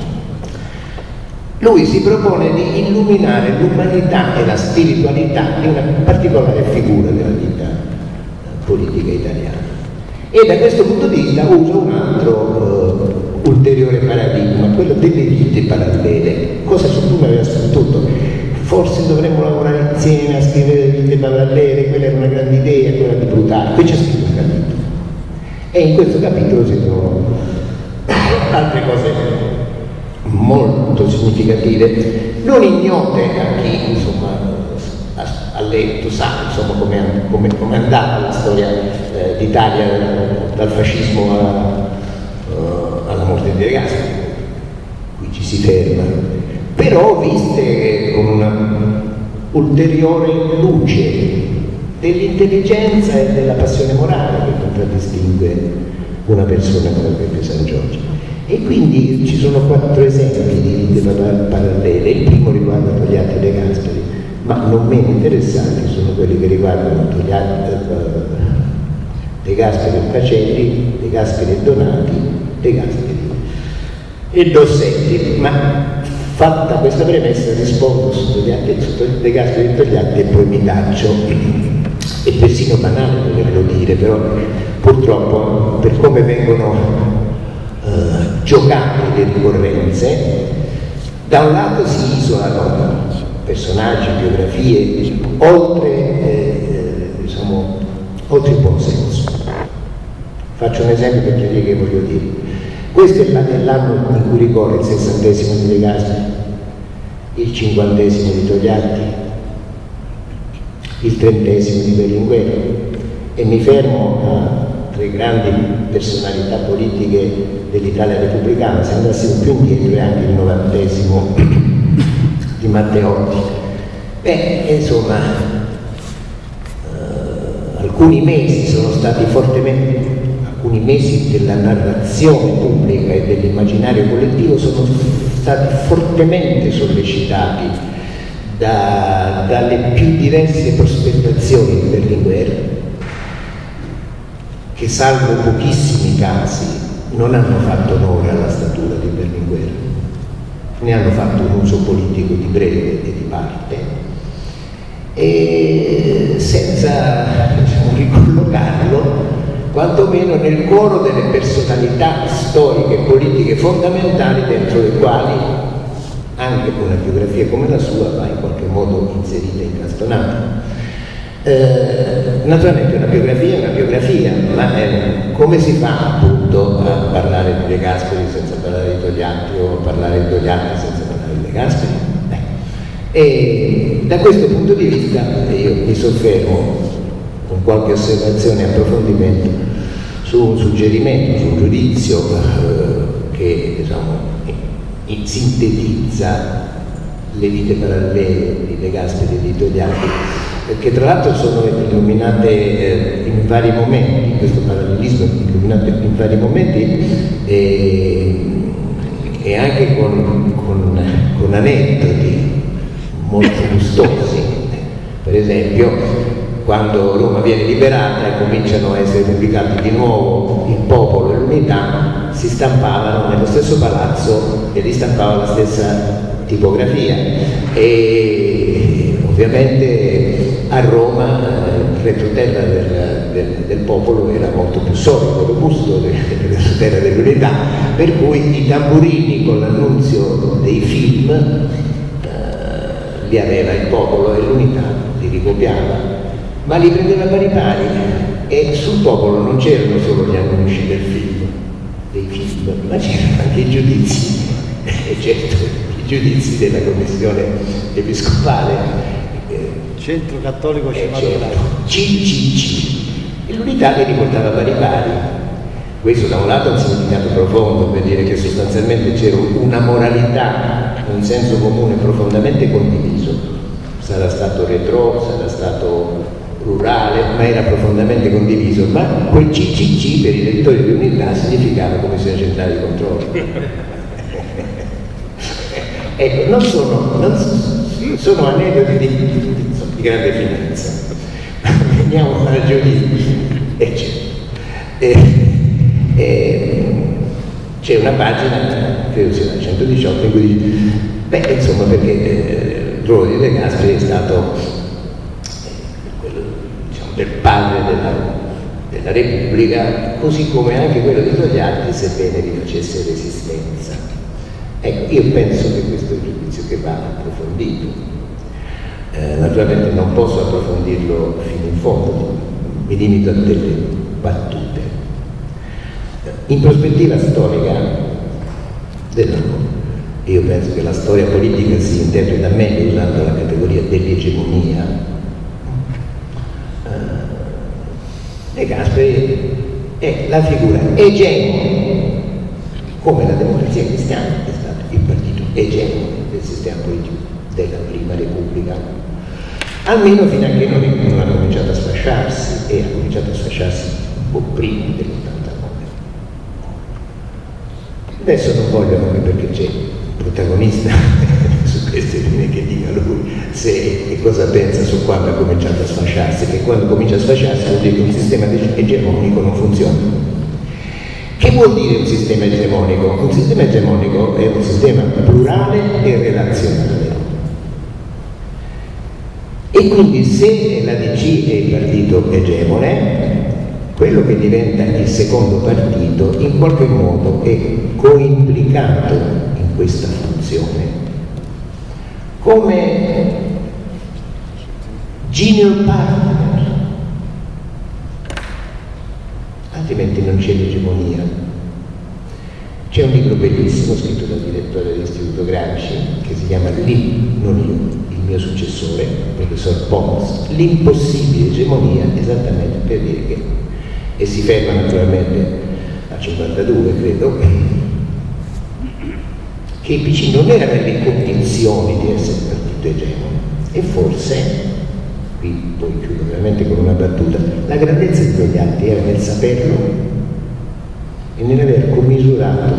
Lui si propone di illuminare l'umanità e la spiritualità di una particolare figura della vita politica italiana. E da questo punto di vista usa un altro uh, ulteriore paradigma, quello delle vite parallele. Cosa su cui mi aveva sbattuto? Forse dovremmo lavorare insieme a scrivere le vite parallele, quella era una grande idea, quella di Plutarco. Qui c'è scritto un capitolo. E in questo capitolo si trovano altre cose molto significative, non ignote a chi insomma ha letto, sa insomma come come, come è andata la storia eh, d'Italia dal fascismo alla, uh, alla morte di De Gasperi. Qui ci si ferma, però viste con una ulteriore luce dell'intelligenza e della passione morale che contraddistingue una persona come Peppe San Giorgio. E quindi ci sono quattro esempi di vite parallele. Il primo riguarda Togliatti e De Gasperi, ma non meno interessanti sono quelli che riguardano Togliatti, De Gasperi e Pacelli, De Gasperi e Donati, De Gasperi e Dossetti. Ma fatta questa premessa rispondo su, Togliatti, su De Gasperi e Togliatti e poi mi taccio. È persino banale doverlo dire, però purtroppo per come vengono Uh, giocate le ricorrenze, da un lato si isolano personaggi, biografie, oltre, eh, diciamo, oltre il buon senso. Faccio un esempio per chiarire che voglio dire. Questo è l'anno in cui ricorre il sessantesimo di De Gasperi, il cinquantesimo di Togliatti, il trentesimo di Berlinguer, e mi fermo a tre grandi personalità politiche dell'Italia repubblicana. Se andassimo più indietro è anche il novantesimo di Matteotti. Beh, insomma, eh, alcuni mesi sono stati fortemente, alcuni mesi della narrazione pubblica e dell'immaginario collettivo sono stati fortemente sollecitati da, dalle più diverse prospettazioni di Berlinguer, che salvo pochissimi casi non hanno fatto onore alla statura di Berlinguer, ne hanno fatto un uso politico di breve e di parte, e senza diciamo, ricollocarlo quantomeno nel coro delle personalità storiche e politiche fondamentali dentro le quali anche una biografia come la sua va in qualche modo inserita e incastonata. Eh, naturalmente una biografia è una biografia, ma eh, come si fa appunto a parlare di De Gasperi senza parlare di Togliatti o a parlare di Togliatti senza parlare di De Gasperi? Eh. E da questo punto di vista io mi soffermo con qualche osservazione e approfondimento su un suggerimento, su un giudizio eh, che diciamo, sintetizza le vite parallele di De Gasperi e di Togliatti, che tra l'altro sono illuminate eh, in vari momenti, questo parallelismo è illuminato in vari momenti e, e anche con, con, con aneddoti molto gustosi. Per esempio, quando Roma viene liberata e cominciano a essere pubblicati di nuovo Il Popolo e l'Unità, si stampavano nello stesso palazzo e li stampava la stessa tipografia, e ovviamente a Roma il retroterra del, del, del Popolo era molto più solido, robusto del retroterra dell'Unità, per cui i tamburini con l'annunzio dei film eh, li aveva il Popolo e l'Unità li ricopiava, ma li prendeva pari pari, e sul Popolo non c'erano solo gli annunci del film, dei film, ma c'erano anche i giudizi, e certo i giudizi della commissione episcopale,
Centro Cattolico
Cinematografico, C C C, e l'Unità li riportava pari pari. Questo da un lato ha un significato profondo, per dire che sostanzialmente c'era una moralità, un senso comune profondamente condiviso. Sarà stato retro, sarà stato rurale, ma era profondamente condiviso. Ma quel C C C per i lettori di unità significava Commissione Centrale di Controllo. Ecco, non sono, non sono, sono aneddoti di, di, di grande finanza. Veniamo a ragioni, eccetera. E, e, c'è una pagina, credo sia la centodiciotto, in cui dice, beh, insomma, perché eh, Drodi De Gasperi è stato quello, diciamo, del padre della, della Repubblica, così come anche quello di Togliatti, sebbene vi facesse resistenza. Ecco, io penso che questo è un giudizio che va approfondito. Eh, naturalmente non posso approfondirlo fino in fondo, mi limito a delle battute. In prospettiva storica, io penso che la storia politica si interpreta meglio usando la categoria dell'egemonia. De Gasperi è la figura egemone, come la democrazia cristiana è stato il partito egemone del sistema politico della Prima Repubblica, almeno fino a che non, non ha cominciato a sfasciarsi, e ha cominciato a sfasciarsi un po' prima dell'ottantanove. Adesso non voglio, anche perché c'è un protagonista su queste linee, che dica lui se e cosa pensa su quando ha cominciato a sfasciarsi, che quando comincia a sfasciarsi vuol dire che un sistema egemonico non funziona. Che vuol dire un sistema egemonico? Un sistema egemonico è un sistema plurale e relazionale. E quindi se la D C è il partito egemone, quello che diventa il secondo partito in qualche modo è coimplicato in questa funzione come junior partner, altrimenti non c'è l'egemonia. C'è un libro bellissimo scritto dal direttore dell'Istituto Gramsci che si chiama Lì, non io, il mio successore, il professor Pons, l'impossibile egemonia, esattamente per dire che, e si ferma naturalmente a cinquantadue, credo, che i P C non erano nelle condizioni di essere partito egemone, e forse, qui poi chiudo veramente con una battuta, la grandezza di quegli atti era nel saperlo e nell'aver commisurato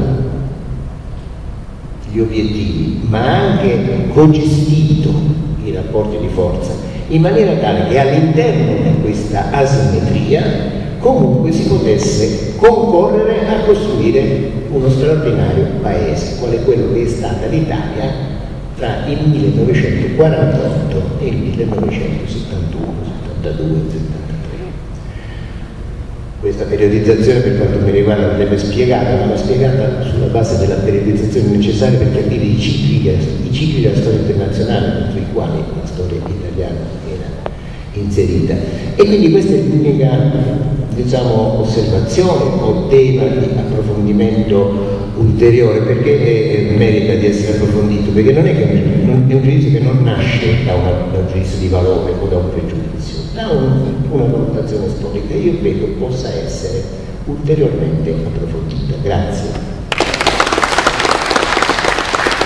gli obiettivi, ma anche cogestito i rapporti di forza, in maniera tale che all'interno di questa asimmetria comunque si potesse concorrere a costruire uno straordinario paese, quale quello che è stata l'Italia tra il millenovecentoquarantotto e il millenovecentosettantuno, settantadue, settantatré. Questa periodizzazione, per quanto mi riguarda, andrebbe spiegata, ma va spiegata sulla base della periodizzazione necessaria per capire i cicli, i cicli della storia internazionale, dentro i quali la storia italiana era inserita. E quindi questa è l'unica, diciamo, osservazione o tema di approfondimento ulteriore, perché è, merita di essere approfondito, perché non è che non, è un giudizio che non nasce da, una, da un giudizio di valore o da un pregiudizio, da un, una valutazione storica. Io credo possa essere ulteriormente approfondita. Grazie.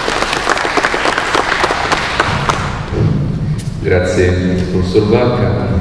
Grazie professor Vacca.